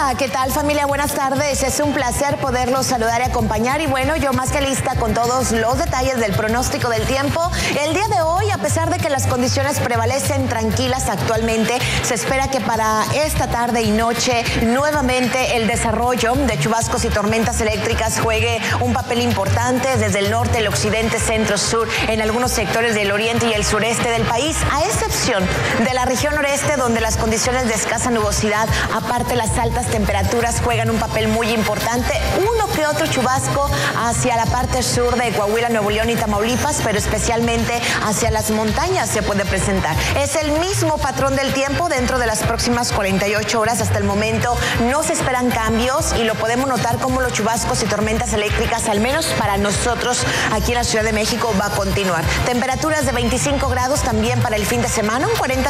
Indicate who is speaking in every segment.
Speaker 1: Hola, ¿qué tal familia? Buenas tardes. Es un placer poderlos saludar y acompañar. Y bueno, yo más que lista con todos los detalles del pronóstico del tiempo. El día de hoy, a pesar de que las condiciones prevalecen tranquilas actualmente, se espera que para esta tarde y noche nuevamente el desarrollo de chubascos y tormentas eléctricas juegue un papel importante desde el norte, el occidente, centro, sur, en algunos sectores del oriente y el sureste del país, a excepción de la región noreste, donde las condiciones de escasa nubosidad, aparte las altas temperaturas, juegan un papel muy importante. Uno que otro chubasco hacia la parte sur de Coahuila, Nuevo León y Tamaulipas, pero especialmente hacia las montañas se puede presentar. Es el mismo patrón del tiempo dentro de las próximas 48 horas. Hasta el momento no se esperan cambios y lo podemos notar como los chubascos y tormentas eléctricas, al menos para nosotros aquí en la Ciudad de México, va a continuar. Temperaturas de 25 grados también para el fin de semana, un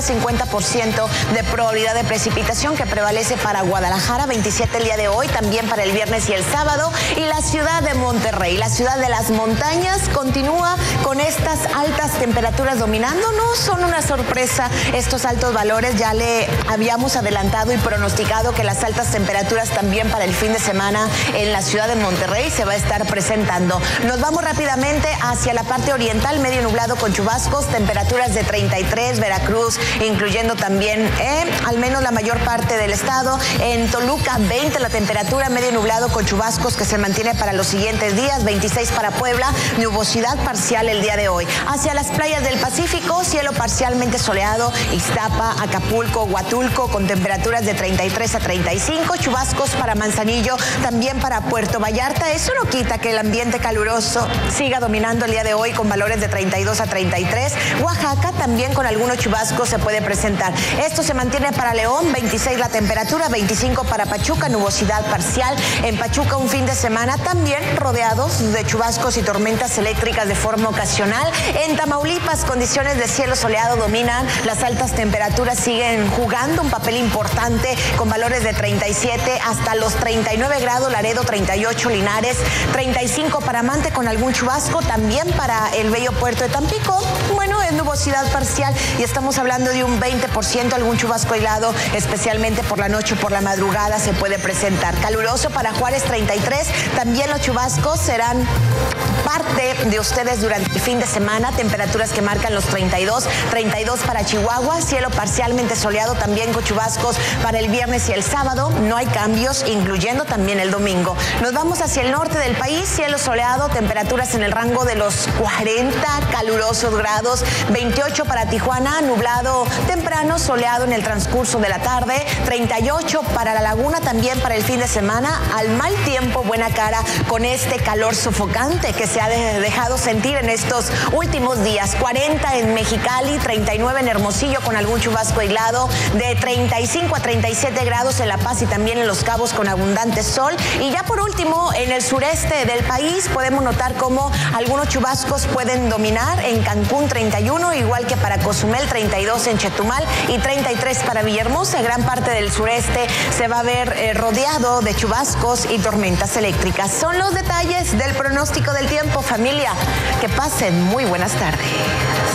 Speaker 1: 40-50% de probabilidad de precipitación que prevalece para Guadalajara, 27 el día de hoy, también para el viernes y el sábado. Y la ciudad de Monterrey, la ciudad de las montañas, continúa con estas altas temperaturas dominando. No son una sorpresa estos altos valores, ya le habíamos adelantado y pronosticado que las altas temperaturas también para el fin de semana en la ciudad de Monterrey se va a estar presentando. Nos vamos rápidamente hacia la parte oriental, medio nublado con chubascos, temperaturas de 33, Veracruz, incluyendo también al menos la mayor parte del estado. En Toluca, 20 la temperatura, medio nublado con chubascos que se mantiene para los siguientes días, 26 para Puebla, nubosidad parcial el día de hoy. Hacia las playas del Pacífico, cielo parcialmente soleado, Ixtapa, Acapulco, Huatulco, con temperaturas de 33 a 35, chubascos para Manzanillo, también para Puerto Vallarta. Eso no quita que el ambiente caluroso siga dominando el día de hoy con valores de 32 a 33. Oaxaca también con algunos chubascos se puede presentar. Esto se mantiene para León, 26 la temperatura, 25 para Pachuca, nubosidad parcial. En Pachuca un fin de semana también rodeados de chubascos y tormentas eléctricas de forma ocasional. En Tamaulipas, condiciones de cielo soleado dominan, las altas temperaturas siguen jugando un papel importante con valores de 37 hasta los 39 grados, Laredo 38, Linares 35 para Mante con algún chubasco, también para el bello puerto de Tampico. Bueno, es nubosidad parcial y estamos hablando de un 20%, algún chubasco aislado, especialmente por la noche o por la madrugada se puede presentar. Caluroso para Juárez 33, también los chubascos serán parte de ustedes durante el fin de semana, temperaturas que marcan los 32 para Chihuahua, cielo parcialmente soleado también con chubascos para el viernes y el sábado, no hay cambios, incluyendo también el domingo. Nos vamos hacia el norte del país, cielo soleado, temperaturas en el rango de los 40 calurosos grados, 28 para Tijuana, nublado temprano, soleado en el transcurso de la tarde, 38 para La Laguna, también para el fin de semana, al mal tiempo, buena cara con este calor sofocante que se ha dejado sentir en estos últimos días, 40 en Mexicali, 39 en Hermosillo con algún chubasco aislado, de 35 a 37 grados en La Paz y también en Los Cabos con abundante sol. Y ya por último, en el sureste del país podemos notar cómo algunos chubascos pueden dominar en Cancún 31, igual que para Cozumel 32 en Chetumal y 33 para Villahermosa. Gran parte del sureste se va a ver rodeado de chubascos y tormentas eléctricas. Son los detalles del pronóstico del tiempo, familia. Que pasen muy buenas tardes.